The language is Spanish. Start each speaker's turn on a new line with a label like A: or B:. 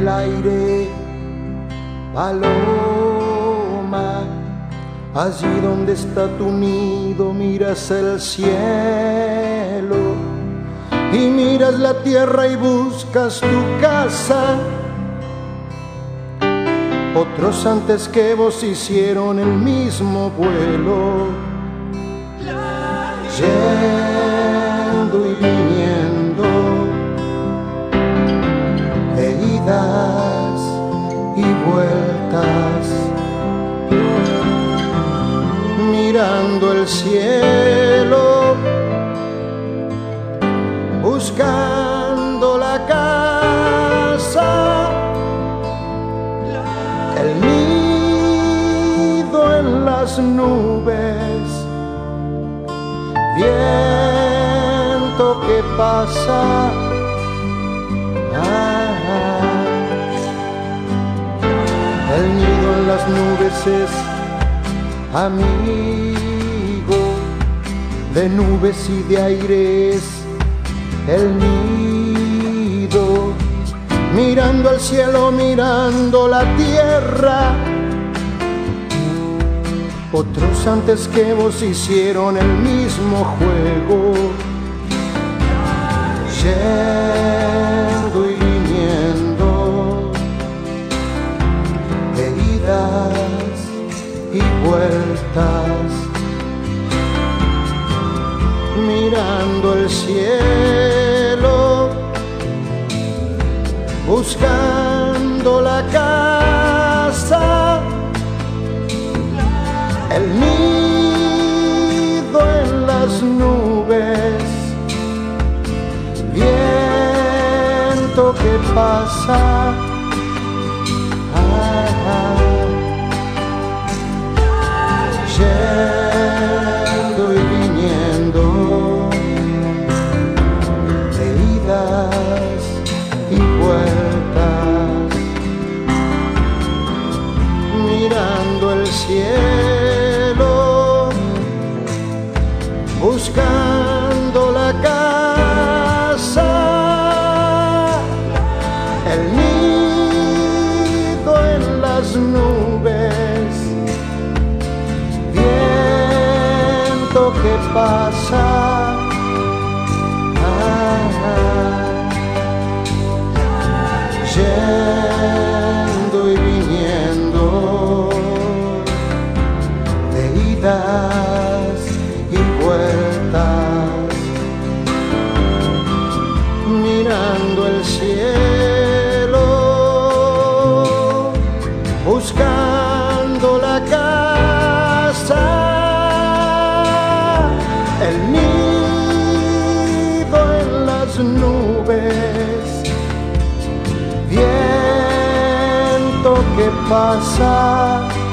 A: el aire, paloma. Allí donde está tu nido miras el cielo y miras la tierra y buscas tu casa. Otros antes que vos hicieron el mismo vuelo, yendo y viniendo, de idas y vueltas, mirando el cielo, buscando la casa, el nido en las nubes, viento que pasa, el nido en las nubes es amigo de nubes y de aires, el nido, mirando al cielo, mirando la tierra. Otros antes que vos hicieron el mismo juego, yendo y viniendo, de idas y vueltas, mirando el cielo, buscando la casa, el nido en las nubes, viento que pasa, yendo y viniendo, de idas y vueltas, mirando el cielo, buscando la casa, el nido en las nubes, viento que pasa, yendo y viniendo, de idas y vueltas, mirando el cielo, buscando la casa, el nido en las nubes, viento que pasa.